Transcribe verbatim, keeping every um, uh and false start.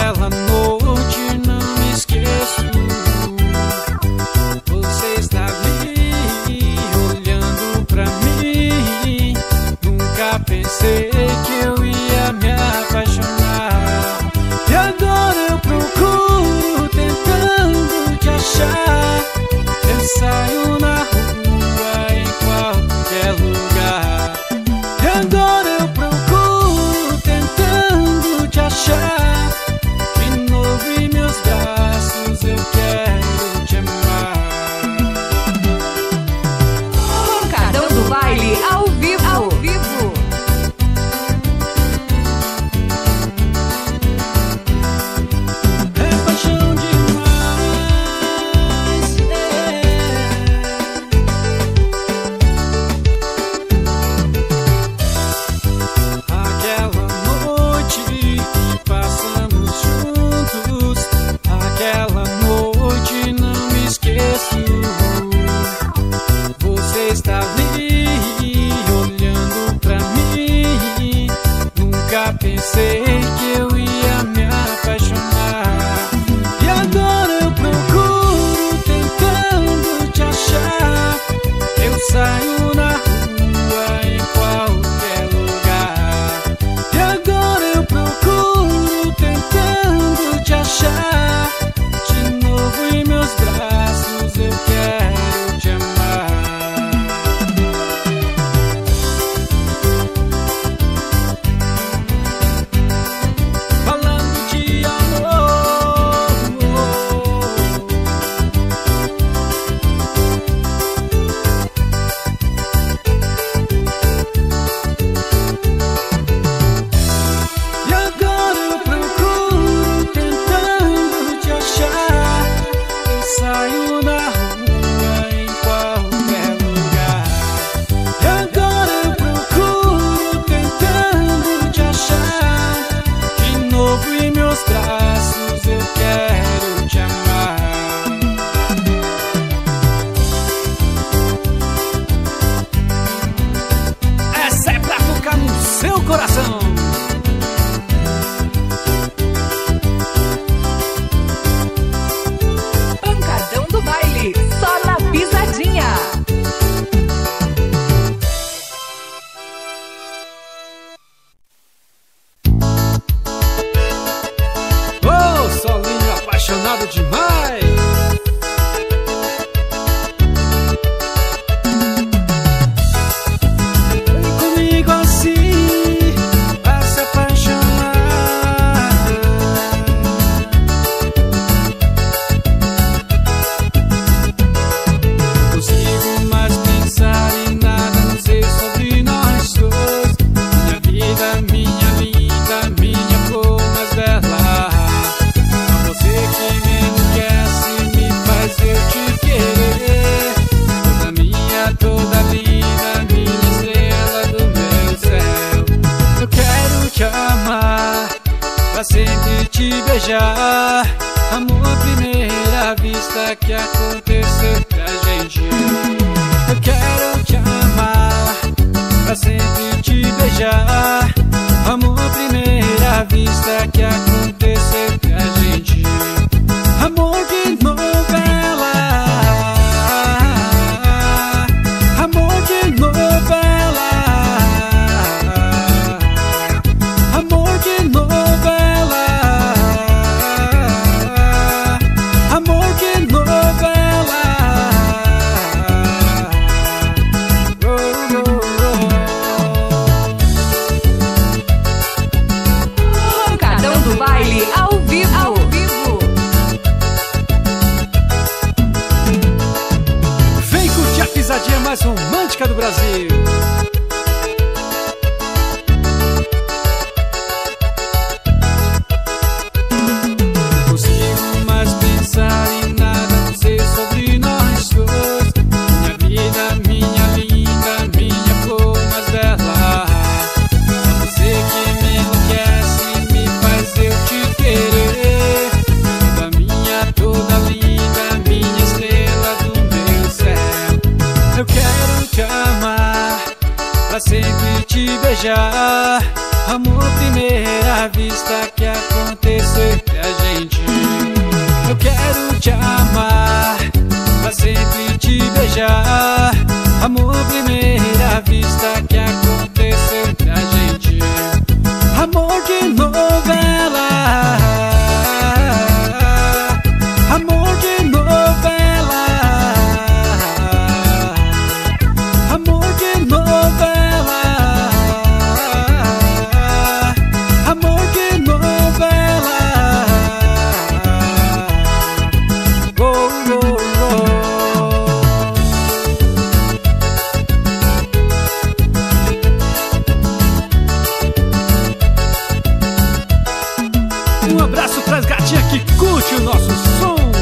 Aquela noite não me esqueço. Você está ali olhando pra mim. Nunca pensei que eu ia me apaixonar. E agora eu procuro tentando te achar. Eu saio na rua em qualquer lugar. E agora eu procuro tentando te achar. De novo em meus braços eu quero te amar. Pancadão do Baile ao vivo, ao vivo. É paixão demais, é. Aquela noite que passamos juntos, aquela noite não me esqueço. Você está ali olhando pra mim. Nunca pensei que eu ia me apaixonar. E agora eu procuro tentando te achar. Eu saio na rua em qualquer lugar. E agora eu procuro tentando te achar. De novo em meus braços eu quero te amar. Falando de amor, e agora eu procuro tentando te achar. Eu saio na rua em qualquer lugar. E agora eu procuro tentando te achar. De novo em meus braços eu quero te amar. Essa é pra tocar no seu coração. Pancadão do Baile, só na pisadinha. Ô, solinho apaixonado demais. Vem comigo assim, pra se apaixonar. Não consigo mais pensar em nada, não sei sobre nós dois. Minha vida, minha linda, minha flor mais bela. A você que me enlouquece, me faz eu te querer. Toda minha, toda linda, minha estrela do meu céu. Eu quero te amar, pra sempre te beijar. Amor à primeira vista que aconteceu pra gente. Eu quero te amar, pra sempre te beijar. Amor à primeira vista que aconteceu pra gente. Amor de novela, amor de novela, amor de novela, amor de novela. Oh, oh, oh. Pancadão do Baile ao vivo, ao vivo. Vem curtir a pisadinha mais romântica do Brasil. Não consigo mais pensar em nada, não sei sobre nós dois. Minha vida, minha linda, minha flor mais bela. É você que me enlouquece, me faz eu te querer. Toda minha, toda linda, minha estrela do meu céu. Eu quero te amar, Amor primeira vista que aconteceu entre a gente. Amor de novela, amor de novela, amor de novela, amor de novela. Oh, oh, oh. Um abraço pras gatinhas que curte o nosso som.